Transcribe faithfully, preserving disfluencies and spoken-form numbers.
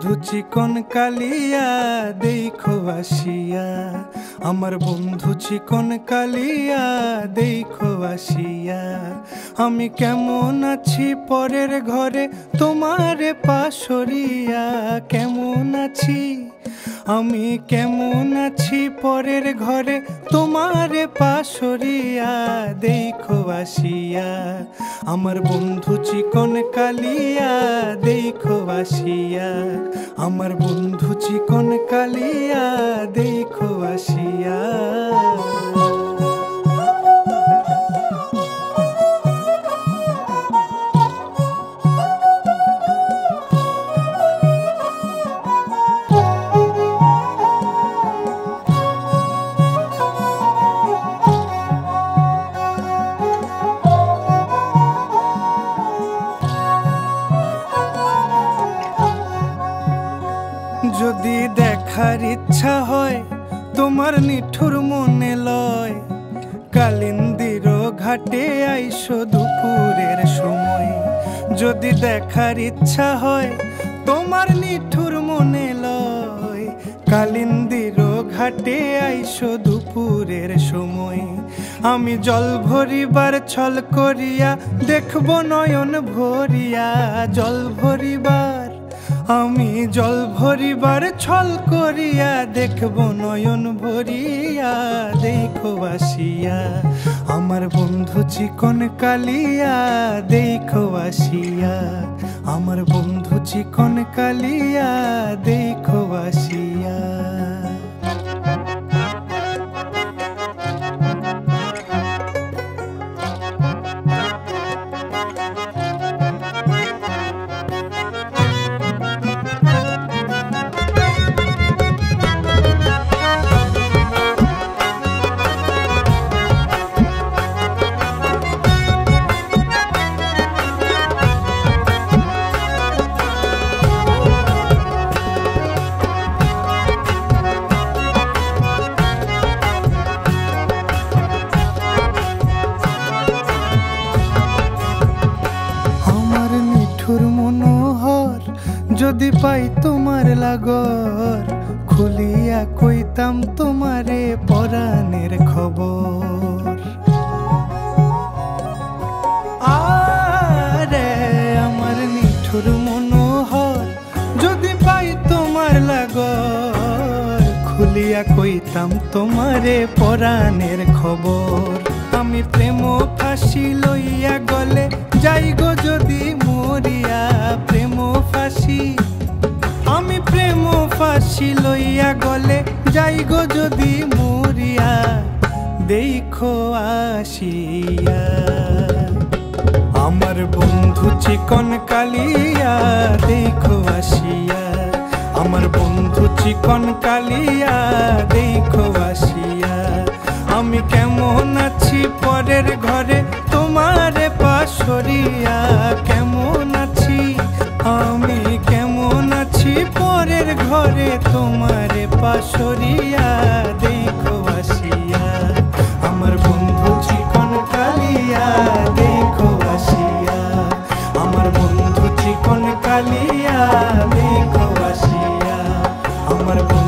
বন্ধু চিকন কালিয়া দেখো আসিয়া, আমার বন্ধু চিকন কালিয়া দেখো আসিয়া। আমি কেমন আছি পরের ঘরে তোমারে পাশরিয়া, কেমন আছি আমি কেমন আছি পরের ঘরে তোমারে পাশরিয়া দেখো আসিয়া। আমার বন্ধু চিকন কালিয়া দেখো আসিয়া, আমার বন্ধু চিকন কালিয়া দেখো আসিয়া। যদি দেখার ইচ্ছা হয় তোমার নিঠুর মনে লয়, কালিন্দির ঘাটে আইসো দুপুরের সময়। যদি দেখার ইচ্ছা হয় তোমার নিঠুর মনে লয়, কালিন্দির ঘাটে আইসো দুপুরের সময়। আমি জল ভরিবার ছল করিয়া দেখব নয়ন ভরিয়া, জল ভরিবার আমি জল ভরিবার ছল করিয়া দেখব নয়ন ভরিয়া দেখো আসিয়া। আমার বন্ধু চিকন কালিয়া দেখো আসিয়া, আমার বন্ধু চিকন কালিয়া দেখো আসিয়া। মনোহর যদি পাই তোমার লাগর, খুলিয়া কইতাম তোমারে পরাণের খবর। আরে আমার নিঠুর মনোহর যদি পাই তোমার লাগর, খুলিয়া কইতাম তোমারে পরাণের খবর। আমি প্রেম ফাঁসি লইয়া গলে যাই গো যদি মরিয়া, প্রেম ফাঁসি আমি প্রেম ফাঁসি লইয়া গলে যাই গো যদি মরিয়া দেখো আসিয়া। আমার বন্ধু চিকন কালিয়া দেখো আসিয়া, আমার বন্ধু চিকন কালিয়া দেখো আসিয়া। আমি কেমন আছি পরের ঘরে তোমারে পাশরিয়া, কেমন আছি আমি কেমন আছি পরের ঘরে তোমারে পাশরিয়া দেখো আসিয়া। আমার বন্ধু চিকন কালিয়া দেখো আসিয়া, আমার বন্ধু চিকন কালিয়া দেখো আসিয়া, আমার